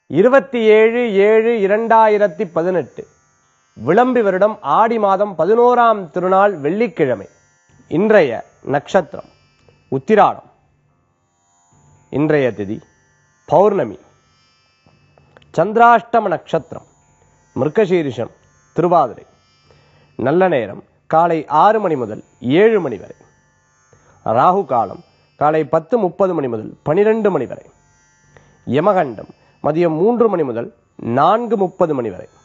27/7/2018 விளம்பி வருடம் ஆடி மாதம் 11ஆம் திருநாள் வெள்ளிக்கிழமை. இன்றைய நட்சத்திரம் உத்திராடம். இன்றைய திதி பௌர்ணமி. சந்திராஷ்டம நட்சத்திரம் மிருகசீரிஷம் திருவாதிரை. நல்ல நேரம் காலை 6 மணி முதல் 7 மணி வரை. ராகு காலம் காலை 10:30 மணி முதல் 12 மணி வரை. யமகண்டம் மதியம் 3 மணி முதல் 4:30 மணி வரை.